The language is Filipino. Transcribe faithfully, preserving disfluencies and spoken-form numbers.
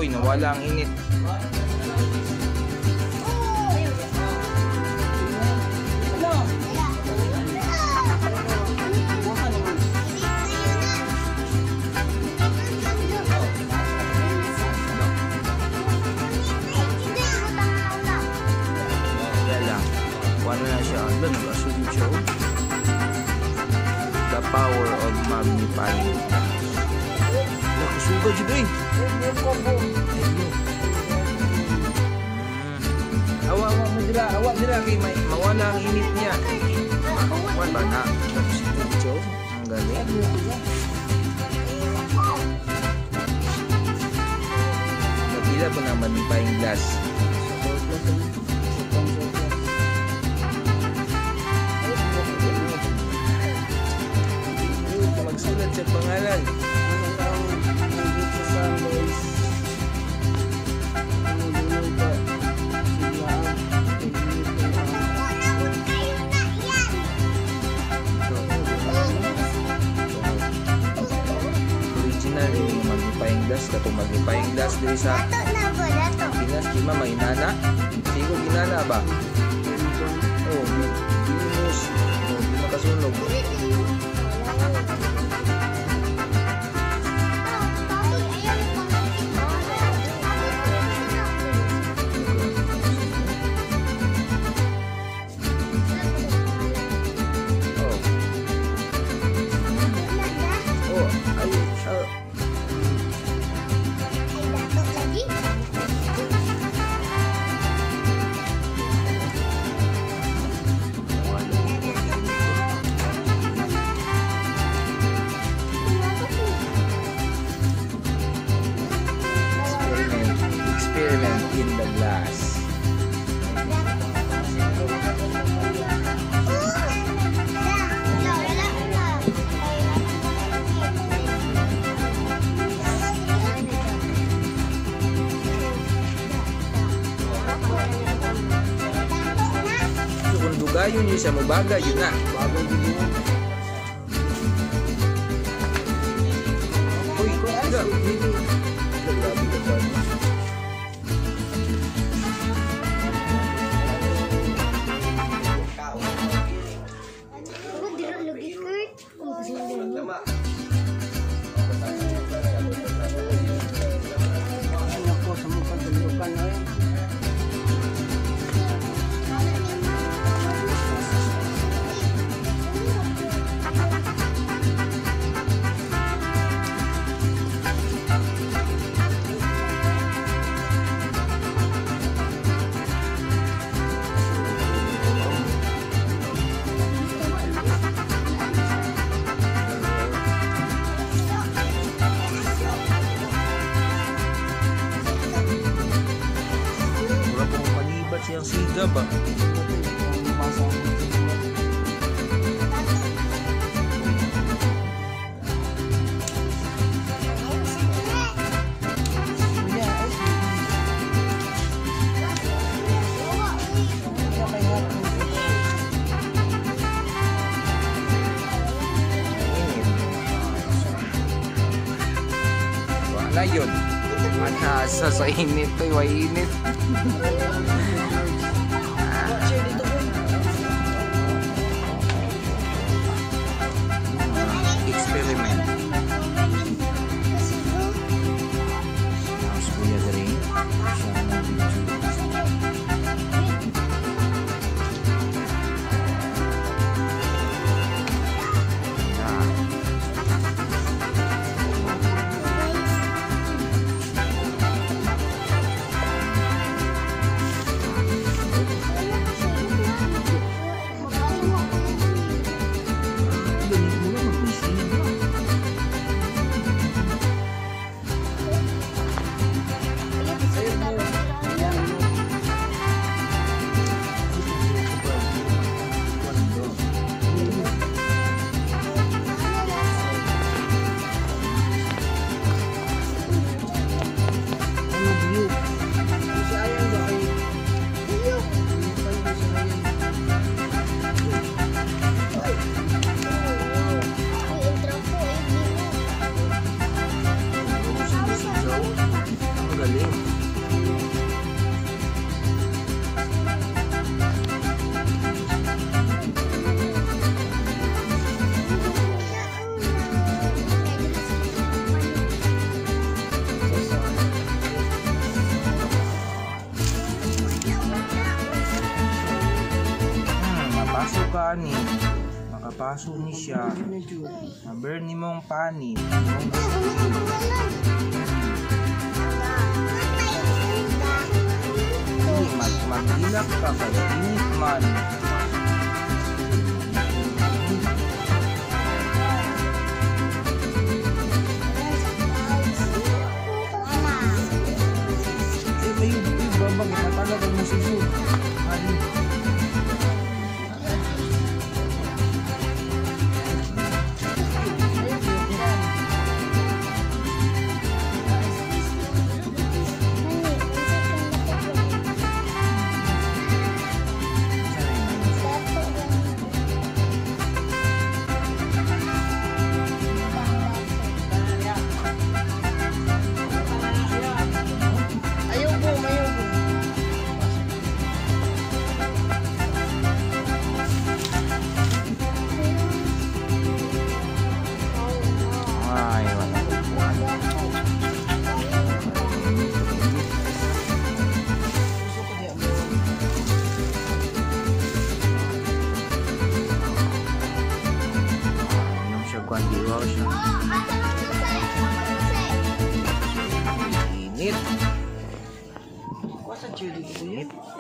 Uy, nawala ang init. Ano na siya? Ano na ba? Show? The power of magnifying. Nakasuga dito eh. Awa mo dila. Awa dila kay may mawala ang init niya. Awan ba na? Show? Ang galing. Nabila po ng magnifying glass. Magsulat sa pangalan. Original yung magnifying glass. Katong magnifying glass diri sa Pinas, di ma may nana. Sigo ginana ba? Oh, di mo di makasunog. Experiment in the glass. Kung dugayon yun siya, mabaga yun na. Uy, grabe ka ba? Siyang siga ba? Wala yun. Manasa sa init. Ay, init. Experiment. Tapos kuya dari siyang video. baso ni siya. Number ni mong panin. Mag magilak ka kay init man. Eh, may babang itatalaga mo si Jun. Ano? Diwa siya. Init. Init.